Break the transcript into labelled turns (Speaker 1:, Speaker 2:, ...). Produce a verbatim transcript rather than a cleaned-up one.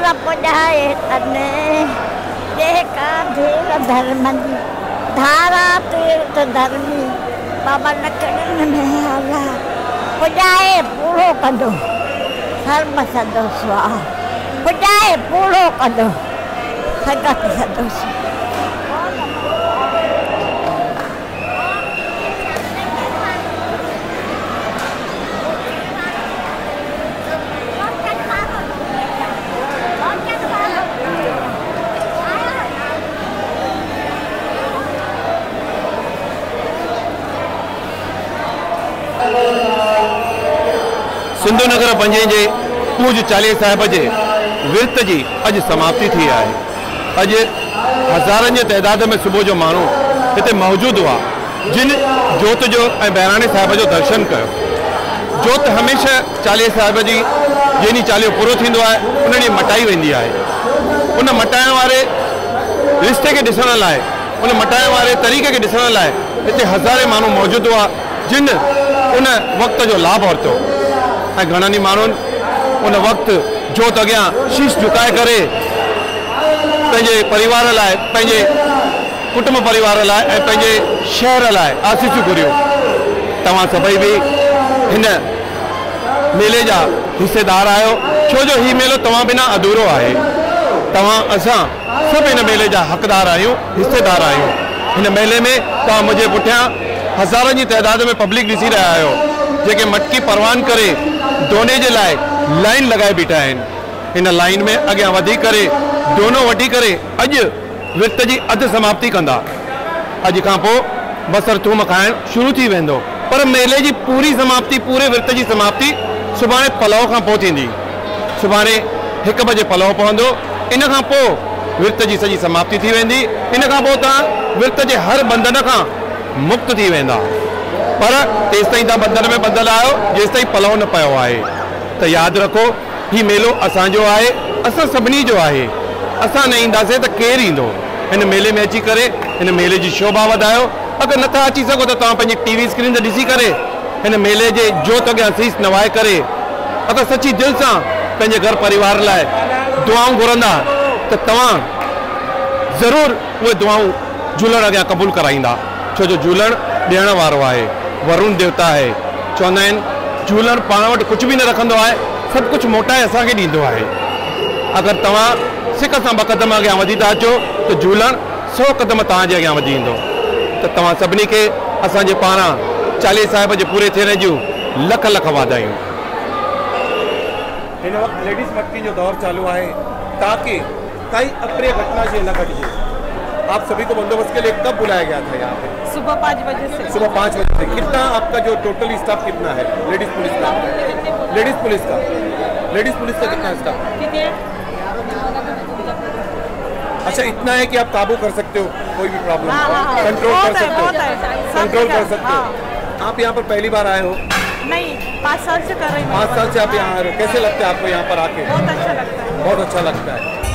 Speaker 1: धारा पुॼाए तने जेका धीर धर्मनी धारा तीर्थ धर्मी बाबा लकड़नि में आला पुॼाए पूरो कंदो सर्व सदो स्वाहा पुॼाए पूरो कंदो सगत सदो
Speaker 2: सिंधु नगर पंजे जे पूज चालीहे साहिब जे विर्त जी अॼु समाप्ति थी आहे। अॼु हज़ारनि जे तइदाद में सुबुह जो माण्हू हिते मौजूदु हुआ जिन जोत जो ऐं बहिराणे साहिब जो दर्शन कयो। जोत हमेशह चालीहे साहिब जी जंहिं ॾींहुं चालीहो पूरो थींदो आहे उन ॾींहुं मटाई वेंदी आहे। उन मटाइण वारे रिश्ते खे ॾिसण लाइ उन मटाइण वारे तरीक़े खे ॾिसण लाइ हिते हज़ारे माण्हू मौजूदु हुआ जिन उन वक़्त जो लाभ वरितो ऐं घणनि ई माण्हुनि उन वक़्तु जोत अॻियां शीश झुकाए करे पंहिंजे परिवार लाइ पंहिंजे कुटुंब परिवार लाइ ऐं पंहिंजे शहर लाइ आसीसूं घुरियूं। तव्हां सभई बि हिन मेले जा हिसेदार आहियो छो जो हीउ मेलो तव्हां बिना अधूरो आहे। तव्हां असां सभु हिन मेले जा हक़दार आहियूं हिसेदार आहियूं। हिन मेले में तव्हां मुंहिंजे पुठियां हज़ारनि जी तइदाद में पब्लिक ॾिसी रहिया आहियो जेके मटकी परवान करे दोने जे लाइ लाइन लगाए बीठा आहिनि। हिन लाइन में अॻियां वधी करे दोनो वठी करे अॼु विर्त जी अधु समाप्ति कंदा। अॼु खां पोइ बसर थूम खाइण शुरू थी वेंदो पर मेले जी पूरी समाप्ति पूरे विर्त जी समाप्ति सुभाणे पलव खां पोइ थींदी। सुभाणे हिकु बजे पलव पवंदो। इन खां पोइ विर्त जी सॼी समाप्ति थी वेंदी। इन खां पोइ तव्हां विर्त जे हर बंधन खां मुक्त थी वेंदा पर तेसि ताईं तव्हां बंधन में ॿधल आहियो जेसि ताईं पलव न पियो आहे। त यादि रखो हीउ मेलो असांजो आहे असां सभिनी जो आहे। असां न ईंदासीं त केरु ईंदो। हिन मेले में अची करे हिन मेले जी शोभा वधायो। अगरि नथा अची सघो त तव्हां पंहिंजी टीवी स्क्रीन ते ॾिसी करे हिन मेले जे जोत अॻियां शीश नवाए करे अगरि सची दिलि सां पंहिंजे घर परिवार लाइ दुआऊं घुरंदा त तव्हां ज़रूरु उहे दुआऊं झूलण अॻियां क़बूल कराईंदा छो जो झूलण ॾियण वारो आहे वरुण देवता आहे। चवंदा आहिनि झूलण पाण वटि कुझु बि न रखंदो आहे सभु कुझु मोटाए असांखे ॾींदो आहे। अगरि तव्हां सिक सां ॿ क़दम अॻियां वधी था अचो त झूलण सौ क़दम तव्हांजे अॻियां वधी ईंदो। त तव्हां सभिनी खे असांजे पारां चालीहे साहिब जे पूरे थियण जूं लख लख वाधायूं।
Speaker 3: हिन वक़्तु लेडीज़ मटकी जो दौर चालू है ताकि काई अप्रिय घटना से न घटे। आप सभी को बंदोबस्त के लिए कब बुलाया गया था यहाँ पे?
Speaker 4: सुबह पाँच बजे से।
Speaker 3: सुबह पाँच बजे से। कितना आपका जो टोटल स्टाफ कितना है लेडीज पुलिस का? लेडीज पुलिस का लेडीज पुलिस का कितना स्टाफ? अच्छा इतना है कि आप काबू कर सकते हो कोई भी प्रॉब्लम कंट्रोल कर सकते हो कंट्रोल कर सकते हो। आप यहाँ पर पहली बार आए हो?
Speaker 4: नहीं पाँच साल से कर रही हूँ।
Speaker 3: पाँच साल से आप यहाँ आ रहे हो। कैसे लगता है आपको यहाँ पर आके?
Speaker 4: बहुत अच्छा लगता है।
Speaker 3: बहुत अच्छा लगता है।